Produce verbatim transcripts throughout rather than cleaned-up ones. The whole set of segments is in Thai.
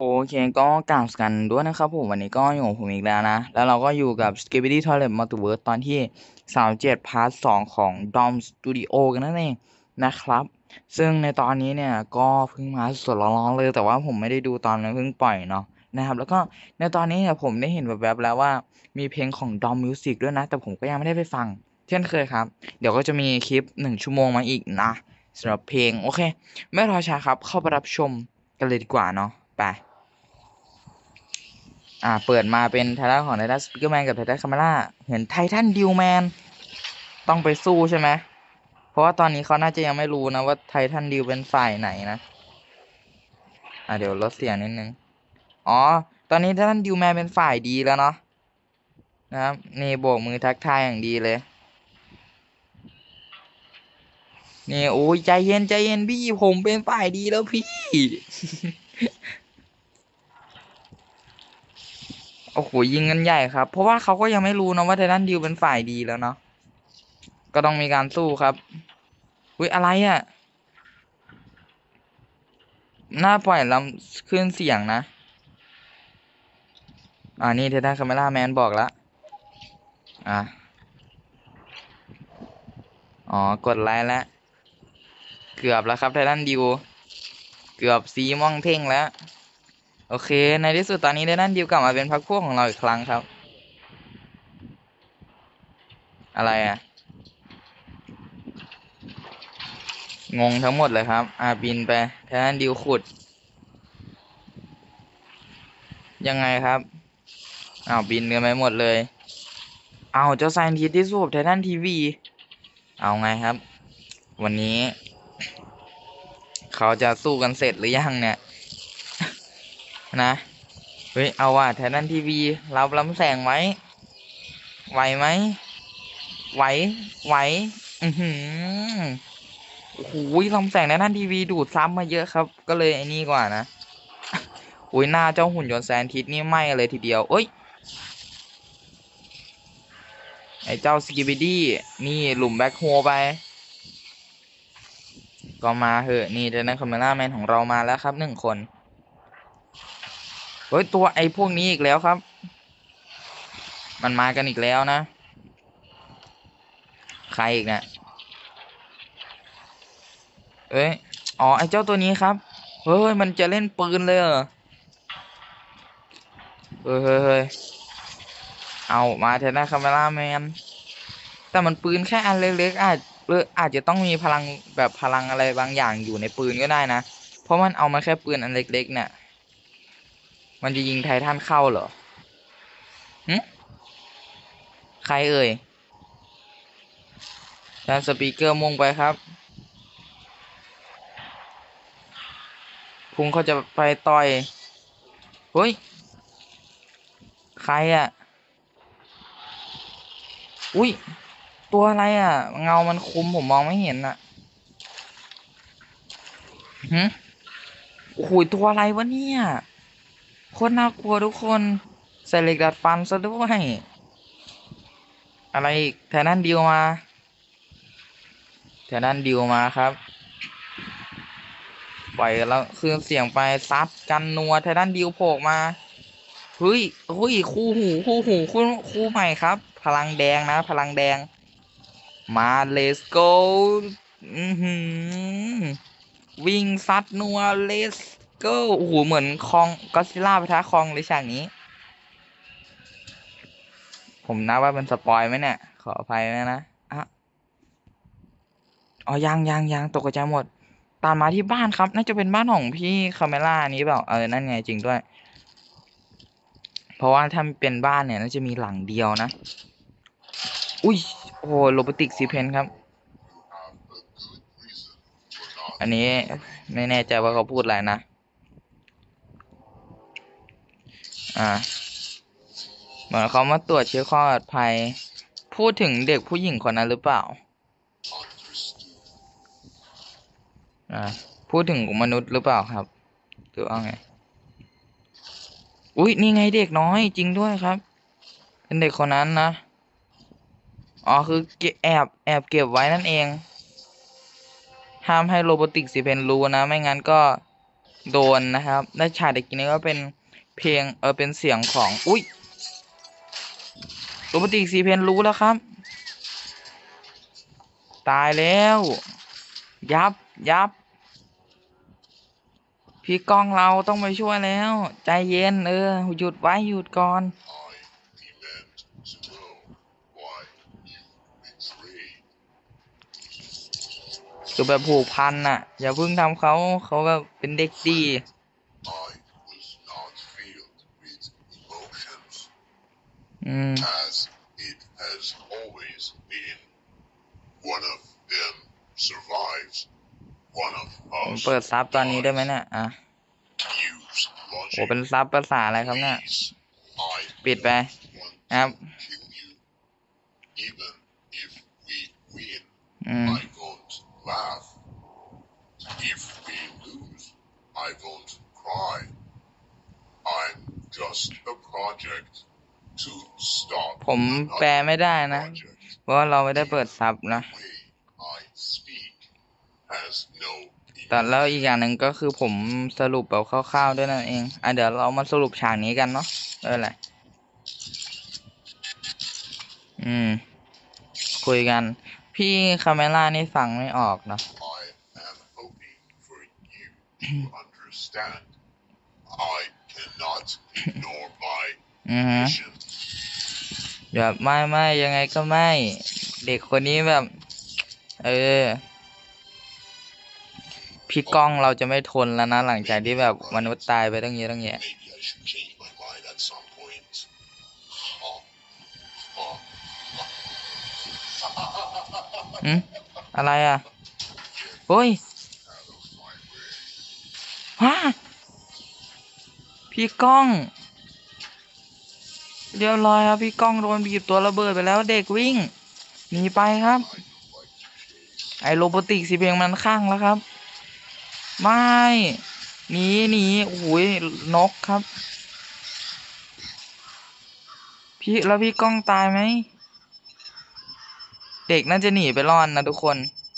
โอเคก็กล่าวกันด้วยนะครับผมวันนี้ก็อยู่กับผมอีกแล้วนะแล้วเราก็อยู่กับ Skibidi Toilet Multiverse ตอนที่สามสิบเจ็ดพาร์ทสองของ Dom Studio กันนั่นเองนะครับซึ่งในตอนนี้เนี่ยก็เพิ่งมาสดๆร้อนๆเลยแต่ว่าผมไม่ได้ดูตอนนั้นเพิ่งปล่อยเนาะนะครับแล้วก็ในตอนนี้เนี่ยผมได้เห็นแวบๆแล้วว่ามีเพลงของ Dom Music ด้วยนะแต่ผมก็ยังไม่ได้ไปฟังเช่นเคยครับเดี๋ยวก็จะมีคลิปหนึ่งชั่วโมงมาอีกนะสำหรับเพลงโอเคไม่รอช้าครับเข้าไปรับชมกันเลยดีกว่าเนาะไป อ่าเปิดมาเป็นไททันของไททันสปีกเกอร์แมนกับไททันคาเมล่าเห็นไททันดิวแมนต้องไปสู้ใช่ไหมเพราะว่าตอนนี้เขาน่าจะยังไม่รู้นะว่าไททันดิวเป็นฝ่ายไหนนะอ่าเดี๋ยวลดเสียงนิดนึงอ๋อตอนนี้ไททันดิวแมนเป็นฝ่ายดีแล้วเนาะนะครับนี่โบกมือทักทายอย่างดีเลยนี่โอ้ยใจเย็นใจเย็นพี่ผมเป็นฝ่ายดีแล้วพี่โอ้โหยิงกันใหญ่ครับเพราะว่าเขาก็ยังไม่รู้นะว่าไททันดิวเป็นฝ่ายดีแล้วเนาะก็ต้องมีการสู้ครับอุ้ยอะไรอ่ะ หน้าปล่อยลำขึ้นเสียงนะอ่านี่เททันคาเมล่าแมนบอกแล้วอ่ะอ๋อกดไลค์แล้วเกือบแล้วครับไททันดิวเกือบสีม่องเท่งแล้วโอเคในที่สุดตอนนี้ไททันดิวกลับมาเป็นพรรคพวกของเราอีกครั้งครับอะไรอ่ะงงทั้งหมดเลยครับอ่าบินไปไททันดิวขุดยังไงครับอ้าวบินกันไปหมดเลยอ้าวเจ้าไซน์ทิสที่สู้กับไททันทีวีเอาไงครับวันนี้เขาจะสู้กันเสร็จหรือยังเนี่ยนะ เฮ้ยเอาว่ะไททันทีวีรับลำแสงไหมไหวไหมไหวไหวอือหือโอ้โหลำแสงไททันทีวีดูดซ้ำมาเยอะครับก็เลยไอ้นี่กว่านะอุ้ยหน้าเจ้าหุ่นยนต์แซนทิสนี่ไหม้เลยทีเดียวเอ้ยไอ้เจ้าสกิบิดี้นี่หลุมแบ็คโฮไปก็มาเหอะนี่เดนนันคอมเมล่าแมนของเรามาแล้วครับหนึ่งคนเฮ้ยตัวไอ้พวกนี้อีกแล้วครับมันมากันอีกแล้วนะใครอีกเนี่ยเอ้ยอ๋อไอ้เจ้าตัวนี้ครับเฮ้ยมันจะเล่นปืนเลยเหรอ เฮ้ยเฮ้ยเฮ้ยเอามาเทน่าคาเมล่าแมนแต่มันปืนแค่อันเล็กๆอาจเอออาจจะต้องมีพลังแบบพลังอะไรบางอย่างอยู่ในปืนก็ได้นะเพราะมันเอามาแค่ปืนอันเล็กๆเนี่ยมันจะยิงไททันเข้าเหรอหึใครเอ่ยแทนสปีกเกอร์มุ่งไปครับพุงเขาจะไปต่อยเฮ้ยใครอ่ะอุ้ยตัวอะไรอ่ะเงามันคุมผมมองไม่เห็นอ่ะหึโอ้โหตัวอะไรวะเนี่ยโคตรน่ากลัวทุกคนใส่เหล็กดัดฟันซะด้วย อะไรอีกแทนนั่นดิวมาแทนนั่นดิวมาครับปล่อยแล้วคืนเสียงไปซัดกันนัวแทนนั่นดิวโผล่มาเฮ้ยเฮ้ยคู่หูคู่หูคู่คู่ใหม่ครับพลังแดงนะพลังแดงมา let's go อือหือวิ่งซัดนัว let's go โอ้โหเหมือนคองก็ซิล่าปะทะคองเลยฉากนี้ผมนับว่าเป็นสปอยไหมเนี่ยขออภัยนะนะอ่ะ อ๋อยังยังยังตกใจหมดตามมาที่บ้านครับน่าจะเป็นบ้านของพี่คาเมล่านี้เปล่าเออนั่นไงจริงด้วยเพราะว่าถ้าเป็นบ้านเนี่ยน่าจะมีหลังเดียวนะอุ้ยโอ้โหโรบอติกซีเพนครับอันนี้ไม่แน่ใจว่าเขาพูดอะไรนะอ่าเหมือนเขามาตรวจเช็คความปลอดภัยพูดถึงเด็กผู้หญิงคนนั้นหรือเปล่าอ่าพูดถึงมนุษย์หรือเปล่าครับหรือว่าไงอุ้ยนี่ไงเด็กน้อยจริงด้วยครับเป็นเด็กคนนั้นนะอ๋อคือเก็บแอบแอบเก็บไว้นั่นเอง ห้ามให้โรบอติกสิเพนรู้นะไม่งั้นก็โดนนะครับและฉากตะกี้นี้ก็เป็นเพลงเออเป็นเสียงของอุ้ยโรบอติกซีเพนรู้แล้วครับตายแล้วยับยับพี่ก้องเราต้องไปช่วยแล้วใจเย็นเออหยุดไว้หยุดก่อนคือแบบผูกพันน่ะอย่าเพิ่งทำเขาเขาแบบเป็นเด็กดีอืมผมเปิดซับตอนนี้ได้ไหมเนี่ยอ่ะโอ้เป็นซับภาษาอะไรครับเนี่ยปิดไปครับอืมผมแปลไม่ได้นะเพราะว่าเราไม่ได้เปิดซับนะแต่แล้วอีกอย่างหนึ่งก็คือผมสรุปแบบคร่าวๆด้วยนั่นเองอ่ะเดี๋ยวเรามาสรุปฉากนี้กันเนาะเออแหละอืมคุยกันพี่คาเมล่านี่ฟังไม่ออกเนาะอือฮึแบบไม่ไม่ยังไงก็ไม่เด็กคนนี้แบบเออพี่ก้องเราจะไม่ทนแล้วนะหลังจากที่แบบมนุษย์ตายไปตั้งเยอะตั้งแยะอืมอะไรอ่ะเฮ้ยฮะพี่ก้องเรียบร้อยครับพี่ก้องโดนบีบตัวระเบิดไปแล้วเด็กวิ่งหนีไปครับไอ้โรบอติกสิเพียงมันข้างแล้วครับไม่หนีหนีโอ้ยนกครับพี่แล้วพี่ก้องตายไหมเด็กน่าจะหนีไปรอดนะทุกคน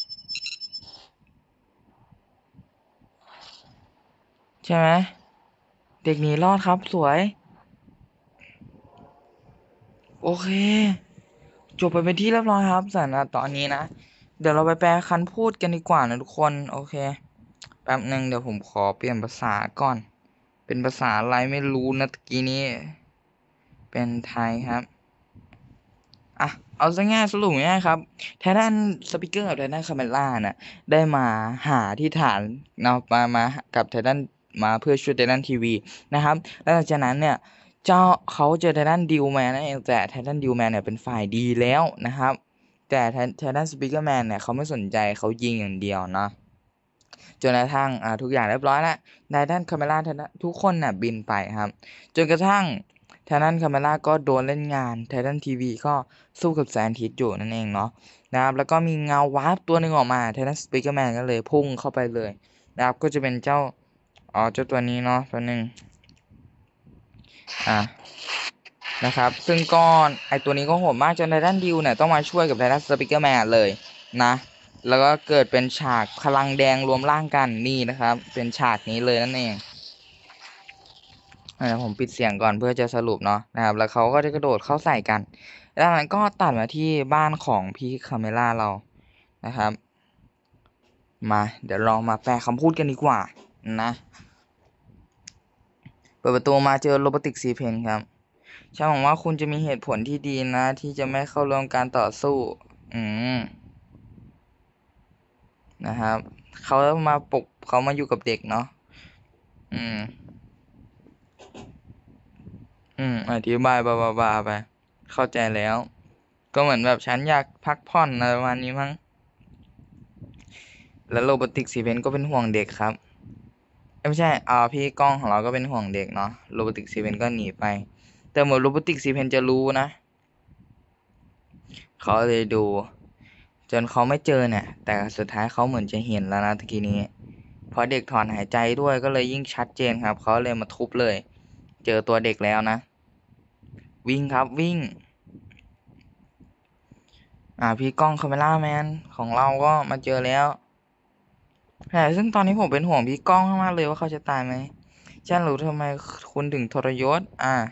ใช่ไหมเด็กหนีรอดครับสวยโอเคจบไปเป็นที่เรียบร้อยครับสำหรับตอนนี้นะเดี๋ยวเราไปแปลคันพูดกันดีกว่านะทุกคนโอเคแป๊บหนึ่งเดี๋ยวผมขอเปลี่ยนภาษาก่อนเป็นภาษาอะไรไม่รู้นะตะกี้นี้เป็นไทยครับอ่ะเอาซะง่ายสรุปง่ายครับไททันสปีกเกอร์กับไททันคาเมล่าน่ะได้มาหาที่ฐานเนาะมามากับไททันมาเพื่อช่วยไททันทีวีนะครับแล้วหลังจากนั้นเนี่ยเจ้าเขาเจอไททันดิวแมนนั่นเองแต่ไททันดิวแมนเนี่ยเป็นฝ่ายดีแล้วนะครับแต่ไททันสปีกเกอร์แมนเนี่ยเขาไม่สนใจเขายิงอย่างเดียวเนาะจนกระทั่งอ่าทุกอย่างเรียบร้อยแล้วไททันคาเมล่าทุกคนน่ะบินไปครับจนกระทั่ง ไททันคาเมล่าก็โดนเล่นงานไททันทีวีก็สู้กับแสงอาทิตย์อยู่นั่นเองเนาะนะครับแล้วก็มีเงาวาร์ปตัวหนึ่งออกมาไททันสปีกเกอร์แมนก็เลยพุ่งเข้าไปเลยนะครับก็จะเป็นเจ้าอ๋อเจ้าตัวนี้เนาะตัวหนึ่งอ่ะนะครับซึ่งก้อนไอตัวนี้ก็โหดมากจนไททันดิวเนี่ยต้องมาช่วยกับไททันสปีกเกอร์แมนเลยนะแล้วก็เกิดเป็นฉากพลังแดงรวมร่างกันนี่นะครับเป็นฉากนี้เลยนั่นเองเดี๋ยวผมปิดเสียงก่อนเพื่อจะสรุปเนาะนะครับแล้วเขาก็จะกระโดดเข้าใส่กันแล้วนั้นก็ตัดมาที่บ้านของพี่คาเมล่าเรานะครับมาเดี๋ยวลองมาแปลคำพูดกันดีกว่านะเปิดประตูมาเจอโรบอติกซีเพนครับฉันหวังว่าคุณจะมีเหตุผลที่ดีนะที่จะไม่เข้าร่วมการต่อสู้อืมนะครับเขามาปลุกเขามาอยู่กับเด็กเนาะอืมอืมอธิบายบาบาบาไปเข้าใจแล้วก็เหมือนแบบฉันอยากพักผ่อนอะไรประมาณนี้มั้งแล้วโรบอติกซีเพนก็เป็นห่วงเด็กครับไม่ใช่อ่าพี่ก้องของเราก็เป็นห่วงเด็กเนาะโรบอติกซีเพนก็หนีไปแต่เหมือนโรบอติกซีเพนจะรู้นะเขาเลยดูจนเขาไม่เจอเนี่ยแต่สุดท้ายเขาเหมือนจะเห็นแล้วนะตะกี้นี้พอเด็กถอนหายใจด้วยก็เลยยิ่งชัดเจนครับเขาเลยมาทุบเลยเจอตัวเด็กแล้วนะวิ่งครับวิ่งอ่าพี่ก้องคาเมล่าแมนของเราก็มาเจอแล้วแต่ซึ่งตอนนี้ผมเป็นห่วงพี่ก้องมากเลยว่าเขาจะตายไหมฉันรู้ทำไมคุณถึงทรยศอ่ะ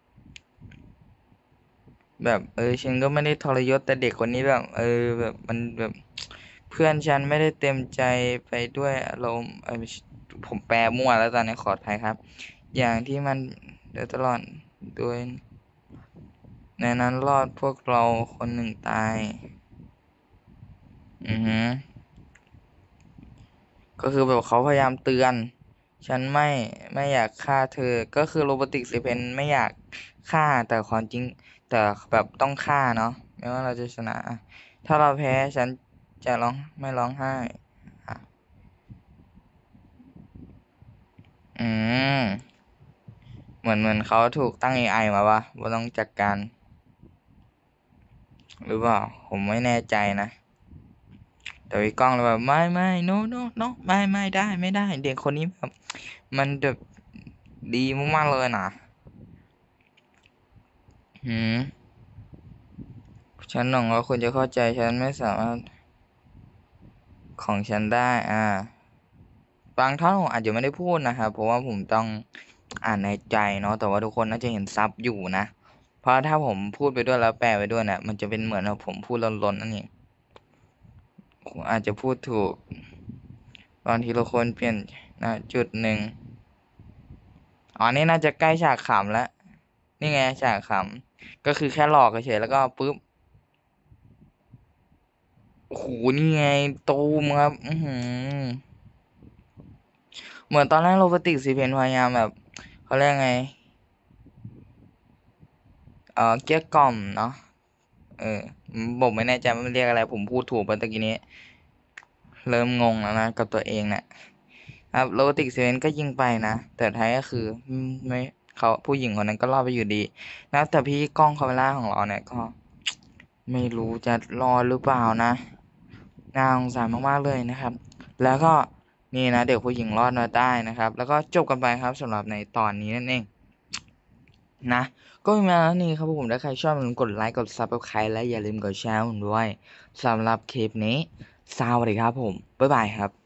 แบบเออฉันก็ไม่ได้ทรยศแต่เด็กคนนี้แบบเออแบบมันแบบเพื่อนฉันไม่ได้เต็มใจไปด้วยอารมณ์เออไม่ใช่ผมแปลมั่วแล้วตอนนี้ขออภัยครับอย่างที่มันเดินตลอดโดยในนั้นรอดพวกเราคนหนึ่งตายอือฮึก็คือแบบเขาพยายามเตือนฉันไม่ไม่อยากฆ่าเธอก็คือโรบอติกซีเพนไม่อยากฆ่าแต่ความจริงแต่แบบต้องฆ่าเนาะไม่ว่าเราจะชนะถ้าเราแพ้ฉันจะร้องไม่ร้องไห้อ่ะอืมเหมือนเหมือนเขาถูกตั้ง เอ ไอ มาว่าว่าต้องจัดการหรือเปล่าผมไม่แน่ใจนะแต่พี่ก้องเลยแบบไม่ไม่ no no no ไม่ไม่ได้ไม่ได้เด็กคนนี้แบบมันแบบดีมากๆเลยนะหืมฉันหวังว่าคุณจะเข้าใจฉันไม่สามารถของฉันได้อ่าบางท่อนผมอาจจะไม่ได้พูดนะครับเพราะว่าผมต้องอ่านในใจเนาะแต่ว่าทุกคนน่าจะเห็นซับอยู่นะเพราะถ้าผมพูดไปด้วยแล้วแปลไปด้วยเนี่ยมันจะเป็นเหมือนว่าผมพูดลนๆนั่นเองผมอาจจะพูดถูกตอนทีละคนเปลี่ยนนะจุดหนึ่งอ๋อนี่น่าจะใกล้ฉากขำแล้วนี่ไงฉากขำก็คือแค่หลอกเฉยๆแล้วก็ปุ๊บโอ้โหนี่ไงตูมครับอือหือเหมือนตอนแรกโรบอติกซีเพนพยายามแบบเขาเรียกไงเออเกลี้ยกล่อมเนาะเออผมไม่แน่ใจว่ามันเรียกอะไรผมพูดถูกไปตะกี้นี้เริ่มงงแล้วนะกับตัวเองเนี่ยครับโรบอติกซีเพนก็ยิงไปนะแต่ท้ายก็คืออืมไม่เขาผู้หญิงคนนั้นก็รอดไปอยู่ดีแล้วแต่พี่ก้องคาเมล่าของเราเนี่ยก็ไม่รู้จะรอดหรือเปล่านะน่าสงสารมากๆเลยนะครับแล้วก็นี่นะเด็กผู้หญิงรอดมาได้นะครับแล้วก็จบกันไปครับสำหรับในตอนนี้นั่นเองนะก็มีมาแล้วนี่ครับผมถ้าใครชอบอย่าลืมกดไลค์กดซับสไครต์และอย่าลืมกดแชร์ผมด้วยสำหรับคลิปนี้สวัสดีครับผมบ๊ายบายครับ